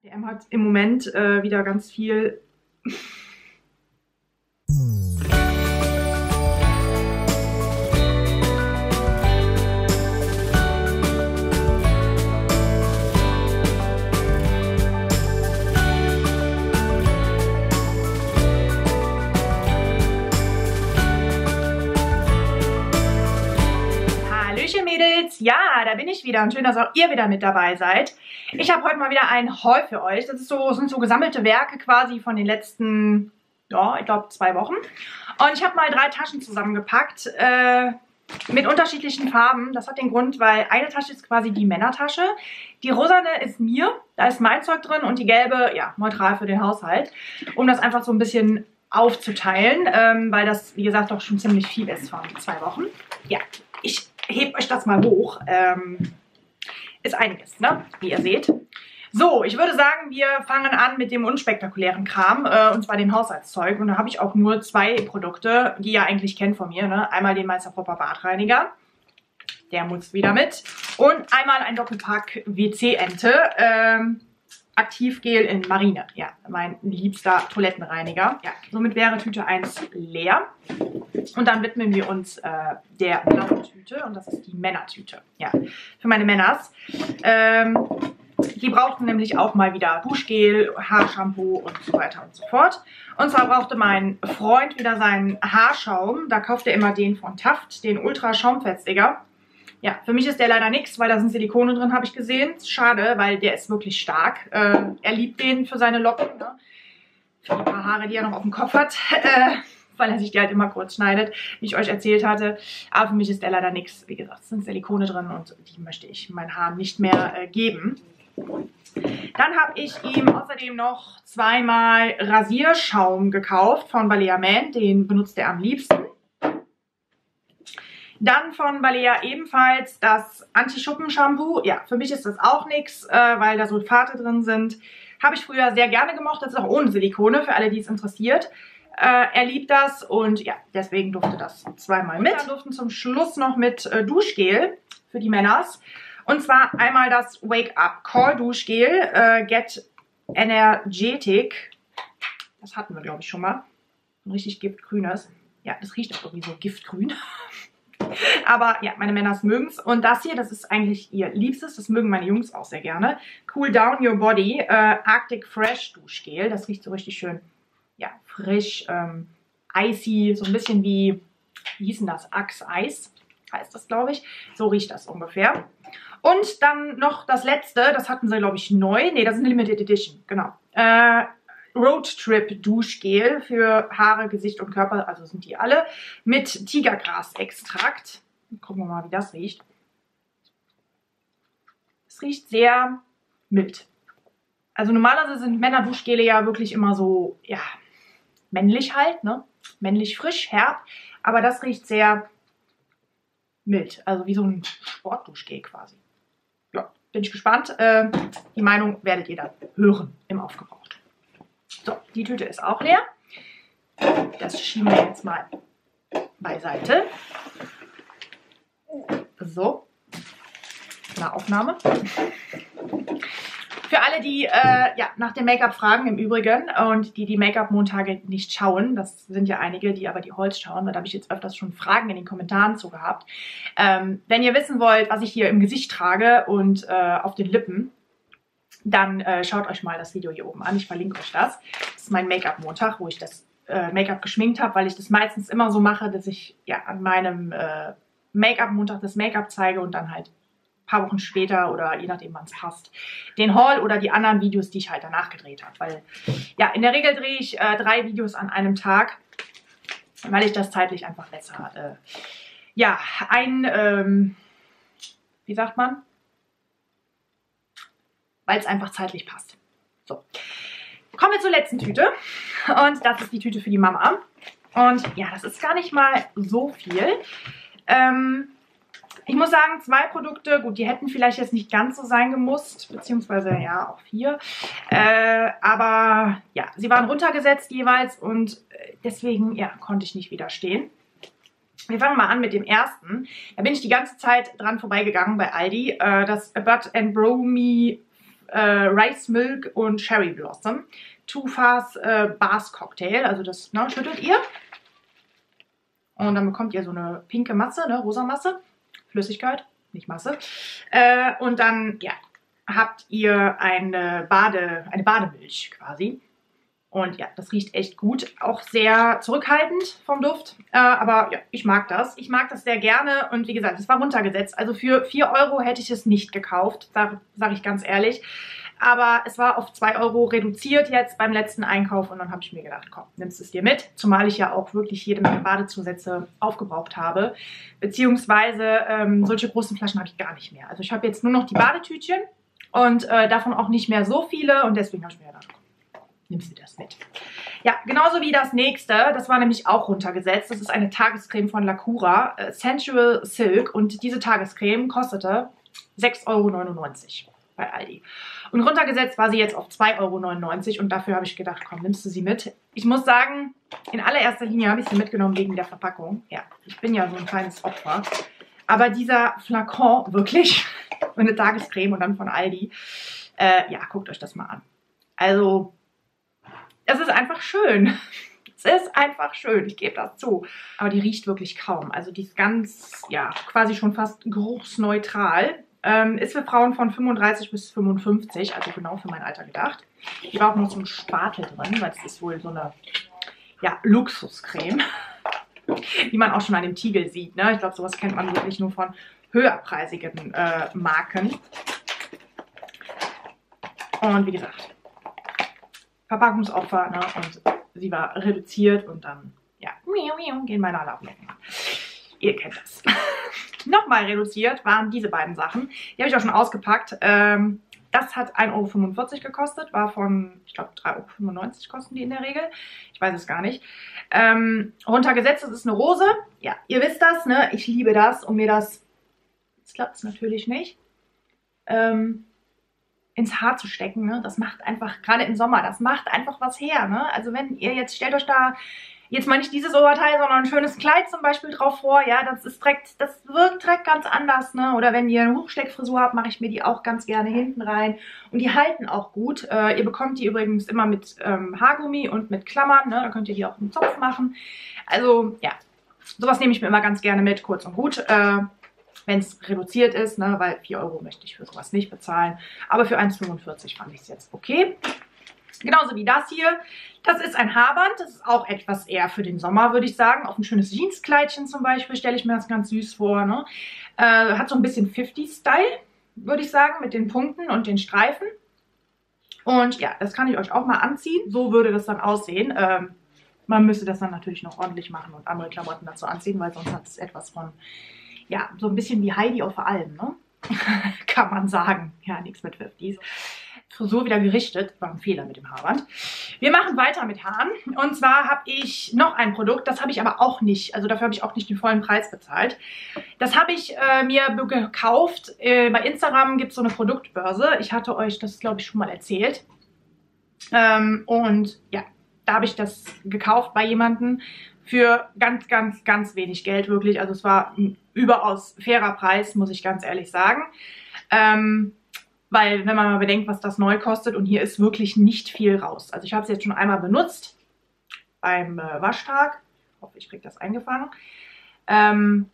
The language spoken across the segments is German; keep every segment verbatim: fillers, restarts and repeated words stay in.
D M hat im Moment äh, wieder ganz viel Mädels, ja, da bin ich wieder und schön, dass auch ihr wieder mit dabei seid. Ich habe heute mal wieder ein Haul für euch. Das ist so, sind so gesammelte Werke quasi von den letzten, ja, ich glaube zwei Wochen. Und ich habe mal drei Taschen zusammengepackt äh, mit unterschiedlichen Farben. Das hat den Grund, weil eine Tasche ist quasi die Männertasche. Die rosane ist mir, da ist mein Zeug drin und die gelbe, ja, neutral für den Haushalt. Um das einfach so ein bisschen aufzuteilen, ähm, weil das, wie gesagt, doch schon ziemlich viel ist von zwei Wochen. Ja, ich hebt euch das mal hoch. Ähm, ist einiges, ne? Wie ihr seht. So, ich würde sagen, wir fangen an mit dem unspektakulären Kram, äh, und zwar dem Haushaltszeug. Und da habe ich auch nur zwei Produkte, die ihr eigentlich kennt von mir, ne? Einmal den Meister Popper Badreiniger. Der muss wieder mit. Und einmal ein Doppelpack W C-Ente. Ähm, Aktivgel in Marine. Ja, mein liebster Toilettenreiniger. Ja, somit wäre Tüte eins leer. Und dann widmen wir uns äh, der blauen Tüte. Und das ist die Männertüte. Ja, für meine Männers. Ähm, die brauchten nämlich auch mal wieder Duschgel, Haarshampoo und so weiter und so fort. Und zwar brauchte mein Freund wieder seinen Haarschaum. Da kauft er immer den von Taft, den Ultra Schaumfestiger. Ja, für mich ist der leider nichts, weil da sind Silikone drin, habe ich gesehen. Schade, weil der ist wirklich stark. Äh, er liebt den für seine Locken, ne? Für die paar Haare, die er noch auf dem Kopf hat, äh, weil er sich die halt immer kurz schneidet, wie ich euch erzählt hatte. Aber für mich ist der leider nichts. Wie gesagt, es sind Silikone drin und die möchte ich meinen Haaren nicht mehr äh, geben. Dann habe ich ihm außerdem noch zweimal Rasierschaum gekauft von Balea Man. Den benutzt er am liebsten. Dann von Balea ebenfalls das Anti-Schuppen-Shampoo. Ja, für mich ist das auch nichts, äh, weil da Sulfate drin sind. Habe ich früher sehr gerne gemocht. Das ist auch ohne Silikone, für alle, die es interessiert. Äh, er liebt das und ja, deswegen durfte das zweimal mit. Und dann durften zum Schluss noch mit äh, Duschgel für die Männers. Und zwar einmal das Wake Up Call Duschgel äh, Get Energetic. Das hatten wir, glaube ich, schon mal. Ein richtig giftgrünes. Ja, das riecht auch irgendwie so giftgrün. Aber ja, meine Männers mögen es. Und das hier, das ist eigentlich ihr Liebstes. Das mögen meine Jungs auch sehr gerne. Cool Down Your Body äh, Arctic Fresh Duschgel. Das riecht so richtig schön, ja, frisch, ähm, icy. So ein bisschen wie, wie hieß denn das? Axe Eis heißt das, glaube ich. So riecht das ungefähr. Und dann noch das letzte. Das hatten sie, glaube ich, neu. Ne, das ist eine Limited Edition. Genau. Äh, Road Trip Duschgel für Haare, Gesicht und Körper, also sind die alle, mit Tigergras-Extrakt. Gucken wir mal, wie das riecht. Es riecht sehr mild. Also normalerweise sind Männerduschgele ja wirklich immer so, ja, männlich halt, ne? Männlich frisch, herb. Aber das riecht sehr mild, also wie so ein Sportduschgel quasi. Ja, bin ich gespannt. Äh, die Meinung werdet ihr dann hören im Aufgebraucht. So, die Tüte ist auch leer. Das schieben wir jetzt mal beiseite. So, eine Aufnahme. Für alle, die äh, ja, nach dem Make-up fragen im Übrigen und die die Make-up-Montage nicht schauen, das sind ja einige, die aber die Hauls schauen, weil da habe ich jetzt öfters schon Fragen in den Kommentaren zu gehabt. Ähm, wenn ihr wissen wollt, was ich hier im Gesicht trage und äh, auf den Lippen, dann äh, schaut euch mal das Video hier oben an. Ich verlinke euch das. Das ist mein Make-up-Montag, wo ich das äh, Make-up geschminkt habe, weil ich das meistens immer so mache, dass ich ja an meinem äh, Make-up-Montag das Make-up zeige und dann halt ein paar Wochen später oder je nachdem, wann es passt, den Haul oder die anderen Videos, die ich halt danach gedreht habe. Weil ja, in der Regel drehe ich äh, drei Videos an einem Tag, weil ich das zeitlich einfach besser äh, ja, ein, ähm, wie sagt man? Weil es einfach zeitlich passt. So, kommen wir zur letzten Tüte. Und das ist die Tüte für die Mama. Und ja, das ist gar nicht mal so viel. Ähm, ich muss sagen, zwei Produkte, gut, die hätten vielleicht jetzt nicht ganz so sein gemusst, beziehungsweise ja, auch vier. Äh, aber ja, sie waren runtergesetzt jeweils und deswegen, ja, konnte ich nicht widerstehen. Wir fangen mal an mit dem ersten. Da bin ich die ganze Zeit dran vorbeigegangen bei Aldi. Äh, das Bud and Bro Me äh, Rice Milk und Cherry Blossom. Too Fast äh, Bars Cocktail. Also das ne, schüttelt ihr. Und dann bekommt ihr so eine pinke Masse, ne, rosa Masse. Flüssigkeit, nicht Masse. Äh, und dann, ja, habt ihr eine Bade, eine Bademilch quasi. Und ja, das riecht echt gut. Auch sehr zurückhaltend vom Duft. Äh, aber ja, ich mag das. Ich mag das sehr gerne. Und wie gesagt, es war runtergesetzt. Also für vier Euro hätte ich es nicht gekauft, sage sag ich ganz ehrlich. Aber es war auf zwei Euro reduziert jetzt beim letzten Einkauf. Und dann habe ich mir gedacht, komm, nimmst es dir mit. Zumal ich ja auch wirklich jede Menge Badezusätze aufgebraucht habe. Beziehungsweise ähm, solche großen Flaschen habe ich gar nicht mehr. Also ich habe jetzt nur noch die Badetütchen. Und äh, davon auch nicht mehr so viele. Und deswegen habe ich mir gedacht, komm, nimmst du das mit. Ja, genauso wie das nächste, das war nämlich auch runtergesetzt. Das ist eine Tagescreme von Lacura, äh, Sensual Silk. Und diese Tagescreme kostete sechs Euro neunundneunzig bei Aldi. Und runtergesetzt war sie jetzt auf zwei Euro neunundneunzig. Und dafür habe ich gedacht, komm, nimmst du sie mit. Ich muss sagen, in allererster Linie habe ich sie mitgenommen wegen der Verpackung. Ja, ich bin ja so ein kleines Opfer. Aber dieser Flakon, wirklich, eine Tagescreme und dann von Aldi, äh, ja, guckt euch das mal an. Also, es ist einfach schön. Es ist einfach schön, ich gebe das zu. Aber die riecht wirklich kaum. Also die ist ganz, ja, quasi schon fast geruchsneutral. Ähm, ist für Frauen von fünfunddreißig bis fünfundfünfzig, also genau für mein Alter gedacht. Hier war auch noch so ein Spatel drin, weil es ist wohl so eine, ja, Luxuscreme, die man auch schon an dem Tiegel sieht. Ne? Ich glaube, sowas kennt man wirklich nur von höherpreisigen äh, Marken. Und wie gesagt, Verpackungsopfer, ne? Und sie war reduziert und dann, ja, gehen meine Alarmglocken an. Ihr kennt das. Nochmal reduziert waren diese beiden Sachen. Die habe ich auch schon ausgepackt. Ähm, das hat ein Euro fünfundvierzig gekostet, war von, ich glaube, drei Euro fünfundneunzig kosten die in der Regel. Ich weiß es gar nicht. Ähm, runtergesetzt, das ist eine Rose. Ja, ihr wisst das, ne? Ich liebe das und mir das, jetzt klappt es natürlich nicht, ähm, ins Haar zu stecken, ne? Das macht einfach, gerade im Sommer, das macht einfach was her, ne? Also wenn ihr jetzt, stellt euch da, jetzt mal nicht dieses Oberteil, sondern ein schönes Kleid zum Beispiel drauf vor, ja, das ist direkt, das wirkt direkt ganz anders, ne? Oder wenn ihr eine Hochsteckfrisur habt, mache ich mir die auch ganz gerne hinten rein. Und die halten auch gut. Äh, ihr bekommt die übrigens immer mit ähm, Haargummi und mit Klammern, ne? Da könnt ihr die auch im Zopf machen. Also, ja, sowas nehme ich mir immer ganz gerne mit, kurz und gut. Äh, wenn es reduziert ist, ne, weil vier Euro möchte ich für sowas nicht bezahlen. Aber für eins fünfundvierzig fand ich es jetzt okay. Genauso wie das hier. Das ist ein Haarband. Das ist auch etwas eher für den Sommer, würde ich sagen. Auch ein schönes Jeanskleidchen zum Beispiel stelle ich mir das ganz süß vor. Ne? Äh, hat so ein bisschen fünfziger-Style, würde ich sagen, mit den Punkten und den Streifen. Und ja, das kann ich euch auch mal anziehen. So würde das dann aussehen. Ähm, man müsste das dann natürlich noch ordentlich machen und andere Klamotten dazu anziehen, weil sonst hat es etwas von, ja, so ein bisschen wie Heidi auf der Alm, ne? Kann man sagen. Ja, nichts mit fünfziger. Frisur wieder gerichtet. War ein Fehler mit dem Haarband. Wir machen weiter mit Haaren. Und zwar habe ich noch ein Produkt, das habe ich aber auch nicht, also dafür habe ich auch nicht den vollen Preis bezahlt. Das habe ich äh, mir gekauft. Äh, bei Instagram gibt es so eine Produktbörse. Ich hatte euch das, glaube ich, schon mal erzählt. Ähm, und ja, da habe ich das gekauft bei jemandem für ganz, ganz, ganz wenig Geld, wirklich. Also es war ein überaus fairer Preis, muss ich ganz ehrlich sagen. Ähm, weil, wenn man mal bedenkt, was das neu kostet, und hier ist wirklich nicht viel raus. Also ich habe es jetzt schon einmal benutzt beim äh, Waschtag. Ich hoffe, ich kriege das eingefangen. Ähm,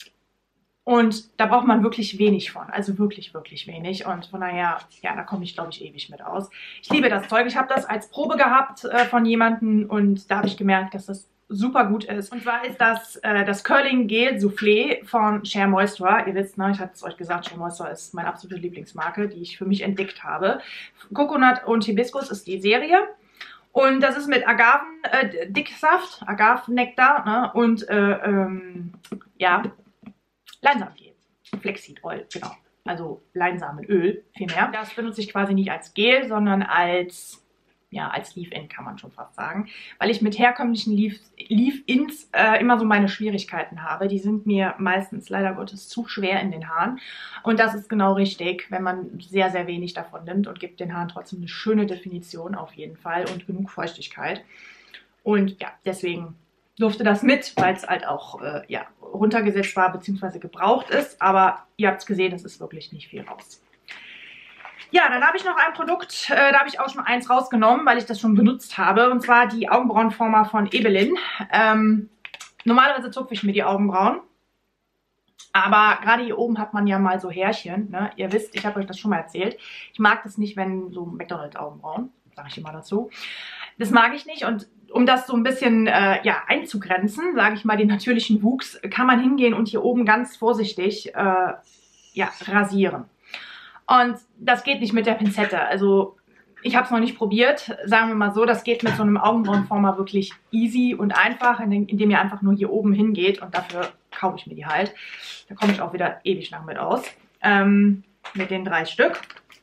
und da braucht man wirklich wenig von. Also wirklich, wirklich wenig. Und von daher, ja, da komme ich, glaube ich, ewig mit aus. Ich liebe das Zeug. Ich habe das als Probe gehabt äh, von jemandem und da habe ich gemerkt, dass das super gut ist. Und zwar ist das äh, das Curling Gel Soufflé von Share Moisture. Ihr wisst, ne, ich hatte es euch gesagt, Share Moisture ist meine absolute Lieblingsmarke, die ich für mich entdeckt habe. Coconut und Hibiskus ist die Serie. Und das ist mit Agaven-Dicksaft, äh, Agavennektar, ne, und äh, ähm, ja, Leinsamenöl. Flaxseed Oil, genau. Also Leinsamenöl vielmehr. Das benutze ich quasi nicht als Gel, sondern als, ja, als Leave-In kann man schon fast sagen. Weil ich mit herkömmlichen Leave-Ins äh, immer so meine Schwierigkeiten habe. Die sind mir meistens leider Gottes zu schwer in den Haaren. Und das ist genau richtig, wenn man sehr, sehr wenig davon nimmt und gibt den Haaren trotzdem eine schöne Definition auf jeden Fall und genug Feuchtigkeit. Und ja, deswegen durfte das mit, weil es halt auch äh, ja, runtergesetzt war bzw. gebraucht ist. Aber ihr habt es gesehen, es ist wirklich nicht viel raus. Ja, dann habe ich noch ein Produkt, äh, da habe ich auch schon eins rausgenommen, weil ich das schon benutzt habe. Und zwar die Augenbrauenformer von Ebelin. Ähm, normalerweise zupfe ich mir die Augenbrauen. Aber gerade hier oben hat man ja mal so Härchen. Ne? Ihr wisst, ich habe euch das schon mal erzählt. Ich mag das nicht, wenn so McDonald's-Augenbrauen, sage ich immer dazu. Das mag ich nicht. Und um das so ein bisschen äh, ja, einzugrenzen, sage ich mal, den natürlichen Wuchs, kann man hingehen und hier oben ganz vorsichtig äh, ja, rasieren. Und das geht nicht mit der Pinzette. Also ich habe es noch nicht probiert. Sagen wir mal so, das geht mit so einem Augenbrauenformer wirklich easy und einfach, indem ihr einfach nur hier oben hingeht. Und dafür kaufe ich mir die halt. Da komme ich auch wieder ewig lang mit aus. Ähm, mit den drei Stück.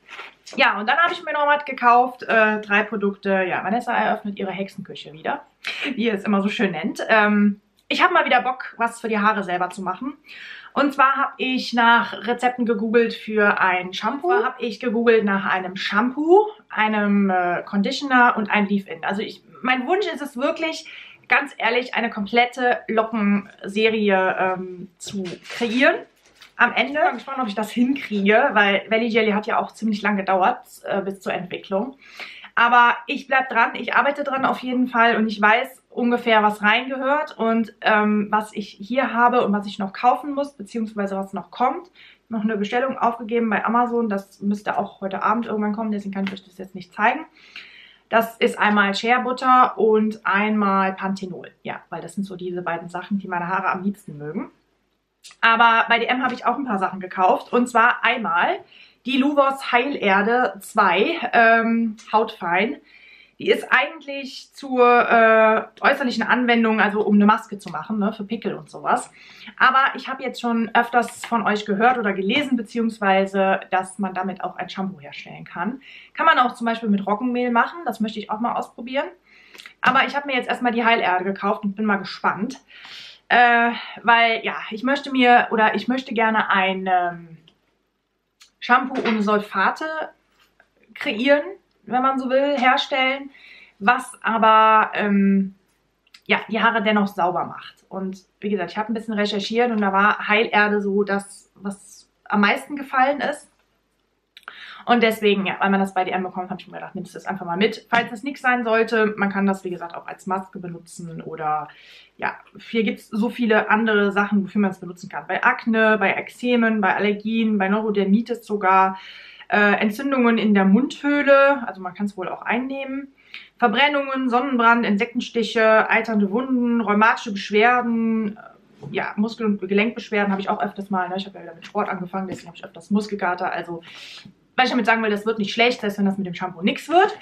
Ja, und dann habe ich mir noch was gekauft. Äh, drei Produkte. Ja, Vanessa eröffnet ihre Hexenküche wieder. Wie ihr es immer so schön nennt. Ähm, ich habe mal wieder Bock, was für die Haare selber zu machen. Und zwar habe ich nach Rezepten gegoogelt für ein Shampoo. Und zwar habe ich gegoogelt nach einem Shampoo, einem äh, Conditioner und einem Leave-In. Also ich, mein Wunsch ist es wirklich, ganz ehrlich, eine komplette Lockenserie ähm, zu kreieren. Am Ende, ich bin gespannt, ob ich das hinkriege, weil Valley Jelly hat ja auch ziemlich lange gedauert äh, bis zur Entwicklung. Aber ich bleibe dran, ich arbeite dran auf jeden Fall und ich weiß ungefähr, was reingehört und ähm, was ich hier habe und was ich noch kaufen muss, beziehungsweise was noch kommt. Noch eine Bestellung aufgegeben bei Amazon, das müsste auch heute Abend irgendwann kommen, deswegen kann ich euch das jetzt nicht zeigen. Das ist einmal Shea Butter und einmal Panthenol. Ja, weil das sind so diese beiden Sachen, die meine Haare am liebsten mögen. Aber bei D M habe ich auch ein paar Sachen gekauft und zwar einmal die Luvos Heilerde zwei ähm, Hautfein. Die ist eigentlich zur äh, äußerlichen Anwendung, also um eine Maske zu machen, ne, für Pickel und sowas. Aber ich habe jetzt schon öfters von euch gehört oder gelesen, beziehungsweise, dass man damit auch ein Shampoo herstellen kann. Kann man auch zum Beispiel mit Roggenmehl machen, das möchte ich auch mal ausprobieren. Aber ich habe mir jetzt erstmal die Heilerde gekauft und bin mal gespannt. Äh, weil, ja, ich möchte mir, oder ich möchte gerne ein ähm, Shampoo ohne Sulfate kreieren, wenn man so will, herstellen, was aber ähm, ja, die Haare dennoch sauber macht. Und wie gesagt, ich habe ein bisschen recherchiert und da war Heilerde so das, was am meisten gefallen ist. Und deswegen, ja, weil man das bei D M bekommt, habe ich mir gedacht, nimmst du das einfach mal mit. Falls es nichts sein sollte, man kann das, wie gesagt, auch als Maske benutzen oder, ja, hier gibt es so viele andere Sachen, wofür man es benutzen kann. Bei Akne, bei Ekzemen, bei Allergien, bei Neurodermitis sogar, äh, Entzündungen in der Mundhöhle, also man kann es wohl auch einnehmen, Verbrennungen, Sonnenbrand, Insektenstiche, eiternde Wunden, rheumatische Beschwerden, ja, Muskel- und Gelenkbeschwerden habe ich auch öfters mal, ne? Ich habe ja wieder mit Sport angefangen, deswegen habe ich öfters Muskelkater, also was ich damit sagen will, das wird nicht schlecht, selbst wenn das mit dem Shampoo nichts wird.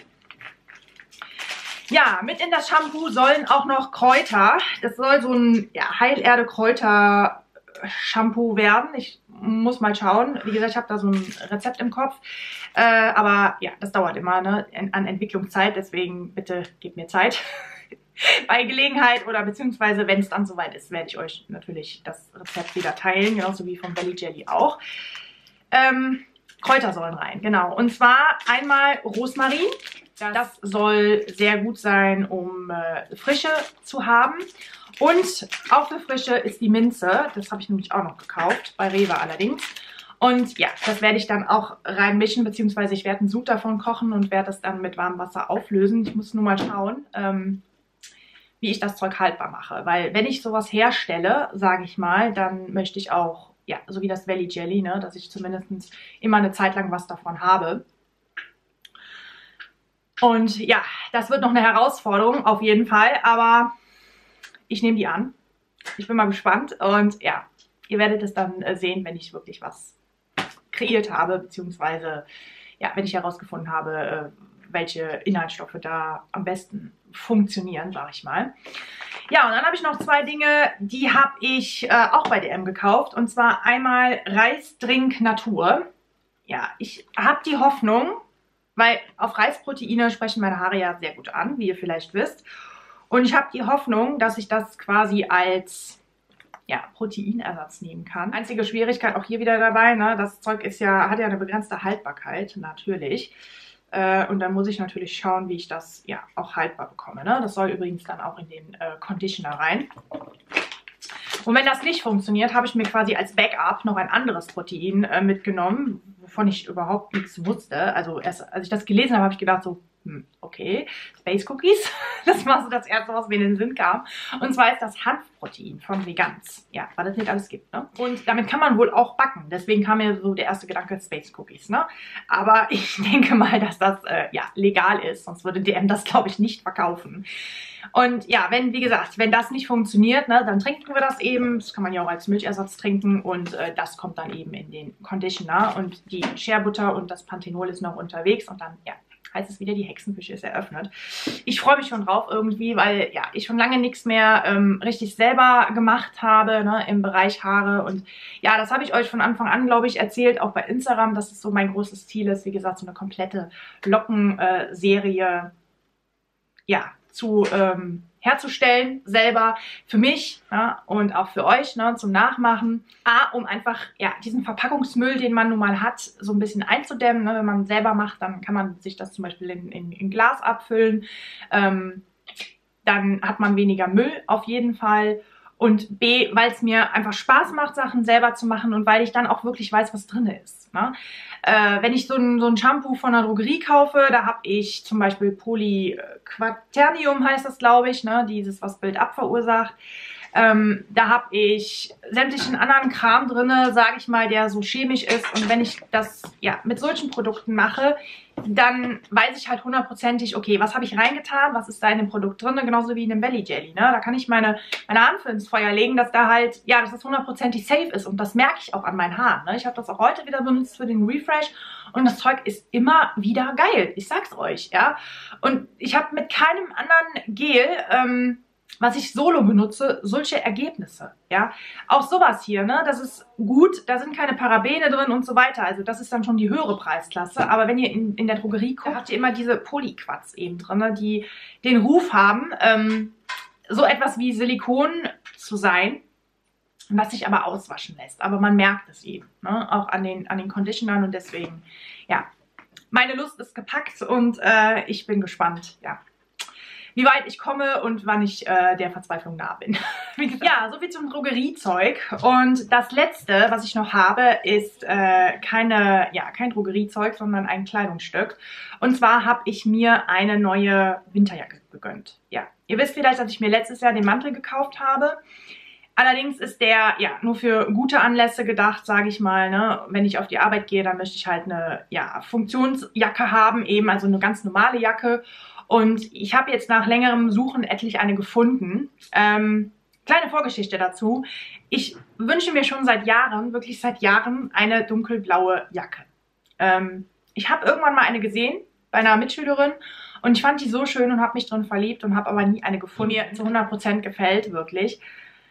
Ja, mit in das Shampoo sollen auch noch Kräuter. Das soll so ein ja, Heilerde-Kräuter-Shampoo werden. Ich muss mal schauen. Wie gesagt, ich habe da so ein Rezept im Kopf. Äh, aber ja, das dauert immer, ne, an Entwicklungszeit. Deswegen bitte gebt mir Zeit. Bei Gelegenheit oder beziehungsweise wenn es dann soweit ist, werde ich euch natürlich das Rezept wieder teilen. Genauso wie vom Valley Jelly auch. Ähm... Kräuter sollen rein, genau. Und zwar einmal Rosmarin. Das soll sehr gut sein, um äh, Frische zu haben. Und auch für Frische ist die Minze. Das habe ich nämlich auch noch gekauft, bei Rewe allerdings. Und ja, das werde ich dann auch reinmischen, beziehungsweise ich werde einen Sud davon kochen und werde das dann mit warmem Wasser auflösen. Ich muss nur mal schauen, ähm, wie ich das Zeug haltbar mache. Weil wenn ich sowas herstelle, sage ich mal, dann möchte ich auch, ja, so wie das Valley Jelly, ne, dass ich zumindest immer eine Zeit lang was davon habe. Und ja, das wird noch eine Herausforderung, auf jeden Fall, aber ich nehme die an. Ich bin mal gespannt und ja, ihr werdet es dann sehen, wenn ich wirklich was kreiert habe, beziehungsweise, ja, wenn ich herausgefunden habe, welche Inhaltsstoffe da am besten funktionieren, sage ich mal. Ja, und dann habe ich noch zwei Dinge, die habe ich äh, auch bei D M gekauft. Und zwar einmal Reisdrink Natur. Ja, ich habe die Hoffnung, weil auf Reisproteine sprechen meine Haare ja sehr gut an, wie ihr vielleicht wisst. Und ich habe die Hoffnung, dass ich das quasi als ja, Proteinersatz nehmen kann. Einzige Schwierigkeit auch hier wieder dabei, ne? Das Zeug ist ja, hat ja eine begrenzte Haltbarkeit, natürlich. Äh, und dann muss ich natürlich schauen, wie ich das ja auch haltbar bekomme. Ne? Das soll übrigens dann auch in den äh, Conditioner rein. Und wenn das nicht funktioniert, habe ich mir quasi als Backup noch ein anderes Protein äh, mitgenommen, wovon ich überhaupt nichts wusste. Also erst als ich das gelesen habe, habe ich gedacht so, hm, okay, Space Cookies, das war so das Erste, was mir in den Sinn kam. Und zwar ist das Hanfprotein von Vegans. Ja, weil das nicht alles gibt, ne? Und damit kann man wohl auch backen. Deswegen kam mir so der erste Gedanke, Space Cookies, ne? Aber ich denke mal, dass das, äh, ja, legal ist. Sonst würde D M das, glaube ich, nicht verkaufen. Und ja, wenn, wie gesagt, wenn das nicht funktioniert, ne, dann trinken wir das eben. Das kann man ja auch als Milchersatz trinken. Und äh, das kommt dann eben in den Conditioner. Und die Shea Butter und das Panthenol ist noch unterwegs. Und dann, ja, heißt es wieder, die Hexenküche ist eröffnet. Ich freue mich schon drauf irgendwie, weil ja, ich schon lange nichts mehr ähm, richtig selber gemacht habe, ne, im Bereich Haare. Und ja, das habe ich euch von Anfang an, glaube ich, erzählt, auch bei Instagram, dass es so mein großes Ziel ist, wie gesagt, so eine komplette Lockenserie, ja, zu ähm, herzustellen, selber für mich, ja, und auch für euch, ne, zum Nachmachen. A, um einfach ja, diesen Verpackungsmüll, den man nun mal hat, so ein bisschen einzudämmen. Ne? Wenn man selber macht, dann kann man sich das zum Beispiel in, in, in Glas abfüllen. Ähm, dann hat man weniger Müll auf jeden Fall. Und B, weil es mir einfach Spaß macht, Sachen selber zu machen und weil ich dann auch wirklich weiß, was drin ist. Ne? Äh, wenn ich so ein, so ein Shampoo von der Drogerie kaufe, da habe ich zum Beispiel Polyquaternium, heißt das, glaube ich, ne? Dieses, was Build-up verursacht. Ähm, da habe ich sämtlichen anderen Kram drin, sage ich mal, der so chemisch ist. Und wenn ich das ja mit solchen Produkten mache, dann weiß ich halt hundertprozentig, okay, was habe ich reingetan, was ist da in dem Produkt drin, genauso wie in dem Belly Jelly. Ne? Da kann ich meine, meine Hand für ins Feuer legen, dass da halt, ja, dass das hundertprozentig safe ist. Und das merke ich auch an meinen Haaren. Ne? Ich habe das auch heute wieder benutzt für den Refresh. Und das Zeug ist immer wieder geil. Ich sag's euch, ja. Und ich habe mit keinem anderen Gel, ähm, was ich solo benutze, solche Ergebnisse, ja. Auch sowas hier, ne, das ist gut, da sind keine Parabene drin und so weiter, also das ist dann schon die höhere Preisklasse, aber wenn ihr in, in der Drogerie guckt, habt ihr immer diese Polyquats eben drin, ne, die den Ruf haben, ähm, so etwas wie Silikon zu sein, was sich aber auswaschen lässt, aber man merkt es eben, ne, auch an den, an den Conditionern und deswegen, ja, meine Lust ist gepackt und äh, ich bin gespannt, ja, wie weit ich komme und wann ich äh, der Verzweiflung nah bin. Ja, soviel zum Drogeriezeug. Und das letzte, was ich noch habe, ist äh, keine, ja, kein Drogeriezeug, sondern ein Kleidungsstück. Und zwar habe ich mir eine neue Winterjacke gegönnt. Ja, ihr wisst vielleicht, dass ich mir letztes Jahr den Mantel gekauft habe. Allerdings ist der ja nur für gute Anlässe gedacht, sage ich mal. Ne? Wenn ich auf die Arbeit gehe, dann möchte ich halt eine ja, Funktionsjacke haben, eben also eine ganz normale Jacke. Und ich habe jetzt nach längerem Suchen etlich eine gefunden. Ähm, kleine Vorgeschichte dazu. Ich wünsche mir schon seit Jahren, wirklich seit Jahren, eine dunkelblaue Jacke. Ähm, ich habe irgendwann mal eine gesehen bei einer Mitschülerin und ich fand die so schön und habe mich drin verliebt und habe aber nie eine gefunden, die mir zu hundert Prozent gefällt, wirklich.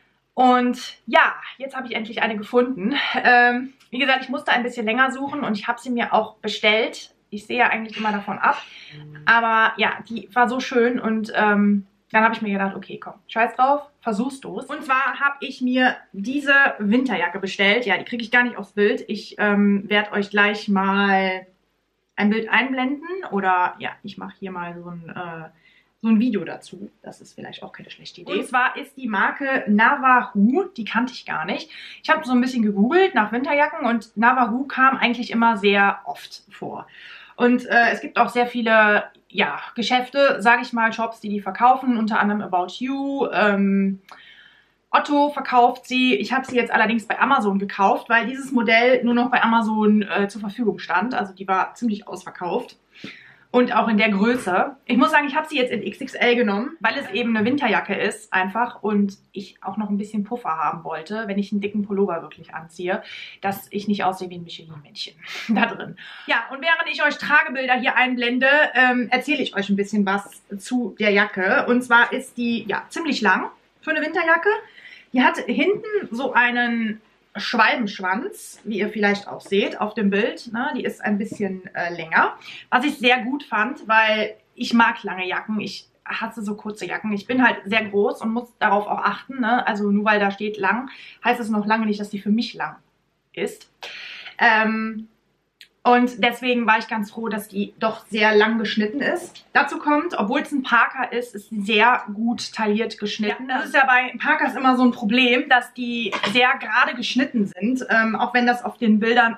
Und ja, jetzt habe ich endlich eine gefunden. Ähm, wie gesagt, ich musste ein bisschen länger suchen und ich habe sie mir auch bestellt. Ich sehe ja eigentlich immer davon ab. Aber ja, die war so schön und ähm, dann habe ich mir gedacht, okay, komm, scheiß drauf, versuchst du es. Und zwar habe ich mir diese Winterjacke bestellt. Ja, die kriege ich gar nicht aufs Bild. Ich ähm, werde euch gleich mal ein Bild einblenden. Oder ja, ich mache hier mal so ein, äh, so ein Video dazu. Das ist vielleicht auch keine schlechte Idee. Und zwar ist die Marke Navahu. Die kannte ich gar nicht. Ich habe so ein bisschen gegoogelt nach Winterjacken und Navahu kam eigentlich immer sehr oft vor. Und äh, es gibt auch sehr viele ja, Geschäfte, sage ich mal, Shops, die die verkaufen, unter anderem About You, ähm, Otto verkauft sie. Ich habe sie jetzt allerdings bei Amazon gekauft, weil dieses Modell nur noch bei Amazon äh, zur Verfügung stand. Also die war ziemlich ausverkauft. Und auch in der Größe. Ich muss sagen, ich habe sie jetzt in X X L genommen, weil es eben eine Winterjacke ist einfach und ich auch noch ein bisschen Puffer haben wollte, wenn ich einen dicken Pullover wirklich anziehe, dass ich nicht aussehe wie ein Michelin-Männchen da drin. Ja, und während ich euch Tragebilder hier einblende, ähm, erzähle ich euch ein bisschen was zu der Jacke. Und zwar ist die ja ziemlich lang für eine Winterjacke. Die hat hinten so einen Schwalbenschwanz, wie ihr vielleicht auch seht auf dem Bild. Ne? Die ist ein bisschen äh, länger, was ich sehr gut fand, weil ich mag lange Jacken. Ich hasse so kurze Jacken. Ich bin halt sehr groß und muss darauf auch achten. Ne? Also nur weil da steht lang, heißt es noch lange nicht, dass die für mich lang ist. Ähm, Und deswegen war ich ganz froh, dass die doch sehr lang geschnitten ist. Dazu kommt, obwohl es ein Parker ist, ist sie sehr gut tailliert geschnitten. Das ist ja bei Parkers immer so ein Problem, dass die sehr gerade geschnitten sind. Ähm, auch wenn das auf den Bildern oft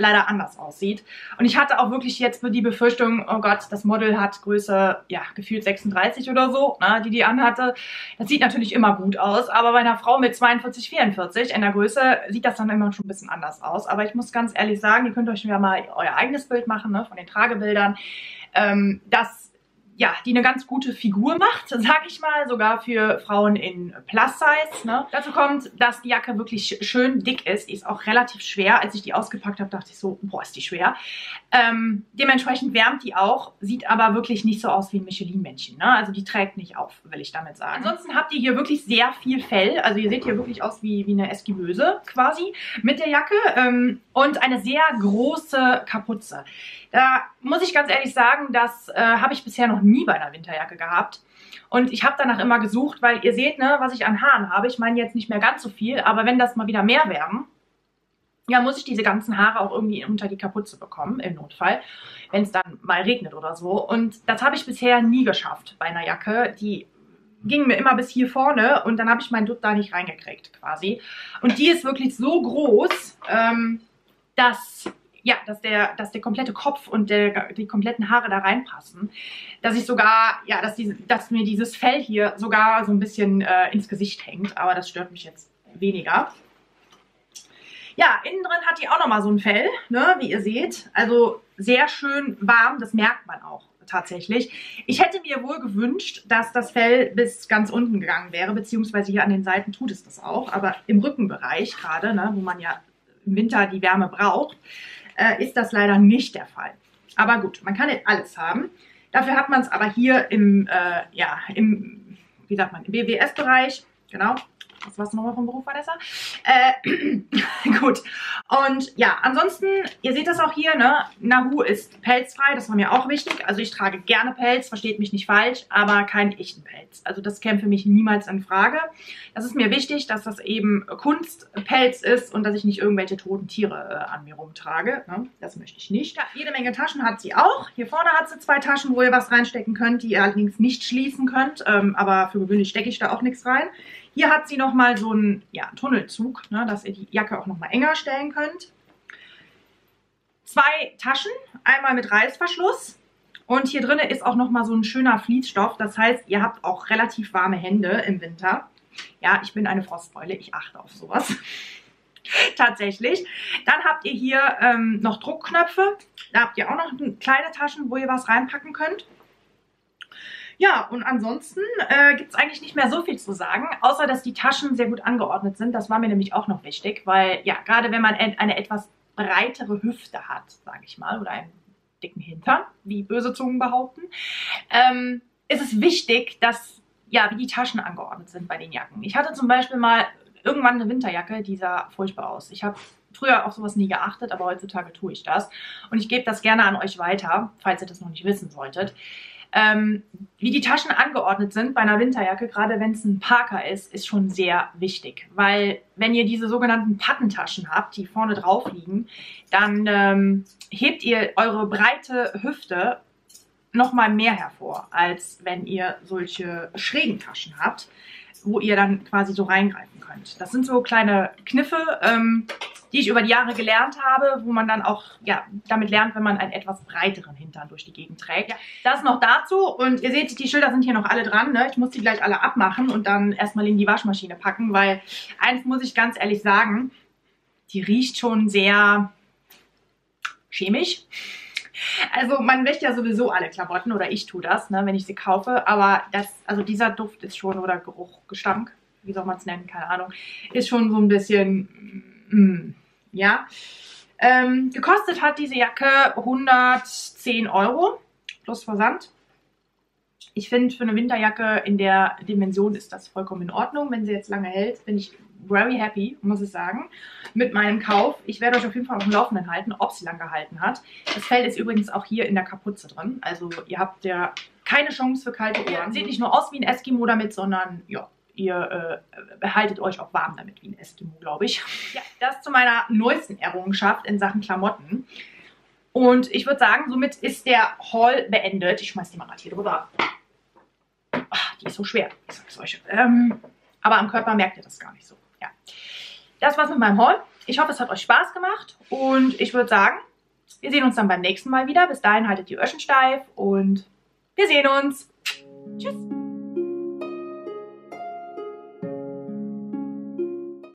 leider anders aussieht. Und ich hatte auch wirklich jetzt die Befürchtung, oh Gott, das Model hat Größe, ja, gefühlt sechsunddreißig oder so, ne, die die anhatte. Das sieht natürlich immer gut aus, aber bei einer Frau mit zweiundvierzig, vierundvierzig in der Größe sieht das dann immer schon ein bisschen anders aus. Aber ich muss ganz ehrlich sagen, ihr könnt euch ja mal euer eigenes Bild machen, ne, von den Tragebildern, ähm, dass ja, die eine ganz gute Figur macht, sag ich mal, sogar für Frauen in Plus-Size. Ne? Dazu kommt, dass die Jacke wirklich schön dick ist. Die ist auch relativ schwer. Als ich die ausgepackt habe, dachte ich so, boah, ist die schwer. Ähm, dementsprechend wärmt die auch, sieht aber wirklich nicht so aus wie ein Michelin-Männchen. Ne? Also die trägt nicht auf, will ich damit sagen. Ansonsten habt ihr hier wirklich sehr viel Fell. Also ihr seht hier wirklich aus wie, wie eine Eskimöse quasi mit der Jacke. Ähm, und eine sehr große Kapuze. Da muss ich ganz ehrlich sagen, das äh, habe ich bisher noch nie bei einer Winterjacke gehabt. Und ich habe danach immer gesucht, weil ihr seht, ne, was ich an Haaren habe. Ich meine jetzt nicht mehr ganz so viel, aber wenn das mal wieder mehr werden, ja, muss ich diese ganzen Haare auch irgendwie unter die Kapuze bekommen, im Notfall, wenn es dann mal regnet oder so. Und das habe ich bisher nie geschafft bei einer Jacke. Die ging mir immer bis hier vorne und dann habe ich meinen Dutt da nicht reingekriegt quasi. Und die ist wirklich so groß, ähm, dass... Ja, dass der, dass der komplette Kopf und der, die kompletten Haare da reinpassen. Dass ich sogar, ja, dass, die, dass mir dieses Fell hier sogar so ein bisschen äh, ins Gesicht hängt. Aber das stört mich jetzt weniger. Ja, innen drin hat die auch nochmal so ein Fell, ne, wie ihr seht. Also sehr schön warm, das merkt man auch tatsächlich. Ich hätte mir wohl gewünscht, dass das Fell bis ganz unten gegangen wäre, beziehungsweise hier an den Seiten tut es das auch. Aber im Rückenbereich gerade, ne, wo man ja im Winter die Wärme braucht, Äh, ist das leider nicht der Fall. Aber gut, man kann nicht alles haben. Dafür hat man es aber hier im, äh, ja, im, wie sagt man, im B W S-Bereich, genau. Was war's nochmal vom Beruf, Vanessa? Äh, gut. Und ja, ansonsten, ihr seht das auch hier, ne? Nahu ist pelzfrei, das war mir auch wichtig. Also ich trage gerne Pelz, versteht mich nicht falsch, aber keinen echten Pelz. Also das käme für mich niemals in Frage. Das ist mir wichtig, dass das eben Kunstpelz ist und dass ich nicht irgendwelche toten Tiere äh, an mir rumtrage. Ne? Das möchte ich nicht. Ja, jede Menge Taschen hat sie auch. Hier vorne hat sie zwei Taschen, wo ihr was reinstecken könnt, die ihr allerdings nicht schließen könnt. Ähm, aber für gewöhnlich stecke ich da auch nichts rein. Hier hat sie nochmal so einen, ja, Tunnelzug, ne, dass ihr die Jacke auch nochmal enger stellen könnt. Zwei Taschen, einmal mit Reißverschluss. Und hier drin ist auch nochmal so ein schöner Fließstoff. Das heißt, ihr habt auch relativ warme Hände im Winter. Ja, ich bin eine Frostbeule, ich achte auf sowas. Tatsächlich. Dann habt ihr hier ähm, noch Druckknöpfe. Da habt ihr auch noch kleine Taschen, wo ihr was reinpacken könnt. Ja, und ansonsten äh, gibt es eigentlich nicht mehr so viel zu sagen, außer dass die Taschen sehr gut angeordnet sind. Das war mir nämlich auch noch wichtig, weil ja, gerade wenn man eine etwas breitere Hüfte hat, sage ich mal, oder einen dicken Hintern, wie böse Zungen behaupten, ähm, ist es wichtig, dass, ja, wie die Taschen angeordnet sind bei den Jacken. Ich hatte zum Beispiel mal irgendwann eine Winterjacke, die sah furchtbar aus. Ich habe früher auf sowas nie geachtet, aber heutzutage tue ich das. Und ich gebe das gerne an euch weiter, falls ihr das noch nicht wissen solltet. Ähm, wie die Taschen angeordnet sind bei einer Winterjacke, gerade wenn es ein Parker ist, ist schon sehr wichtig. Weil wenn ihr diese sogenannten Pattentaschen habt, die vorne drauf liegen, dann ähm, hebt ihr eure breite Hüfte nochmal mehr hervor, als wenn ihr solche schrägen Taschen habt, wo ihr dann quasi so reingreifen könnt. Das sind so kleine Kniffe, ähm, die ich über die Jahre gelernt habe, wo man dann auch ja damit lernt, wenn man einen etwas breiteren Hintern durch die Gegend trägt. Ja, das noch dazu und ihr seht, die Schilder sind hier noch alle dran. Ne? Ich muss die gleich alle abmachen und dann erstmal in die Waschmaschine packen, weil eins muss ich ganz ehrlich sagen, die riecht schon sehr chemisch. Also man wäscht ja sowieso alle Klamotten oder ich tue das, ne, wenn ich sie kaufe, aber das, also dieser Duft ist schon, oder Geruch, Gestank, wie soll man es nennen, keine Ahnung, ist schon so ein bisschen, mm, ja. Ähm, gekostet hat diese Jacke hundertzehn Euro plus Versand. Ich finde, für eine Winterjacke in der Dimension ist das vollkommen in Ordnung. Wenn sie jetzt lange hält, bin ich very happy, muss ich sagen, mit meinem Kauf. Ich werde euch auf jeden Fall auf dem Laufenden halten, ob sie lang gehalten hat. Das Fell ist übrigens auch hier in der Kapuze drin. Also ihr habt ja keine Chance für kalte Ohren. Seht nicht nur aus wie ein Eskimo damit, sondern ja, ihr äh, haltet euch auch warm damit wie ein Eskimo, glaube ich. Ja, das zu meiner neuesten Errungenschaft in Sachen Klamotten. Und ich würde sagen, somit ist der Haul beendet. Ich schmeiß die mal gerade hier drüber. Ach, die ist so schwer, ich sag's euch. Ähm, aber am Körper merkt ihr das gar nicht so. Ja. Das war's mit meinem Haul. ich hoffe, es hat euch Spaß gemacht und ich würde sagen, wir sehen uns dann beim nächsten Mal wieder. Bis dahin haltet die Öschen steif und wir sehen uns. Tschüss.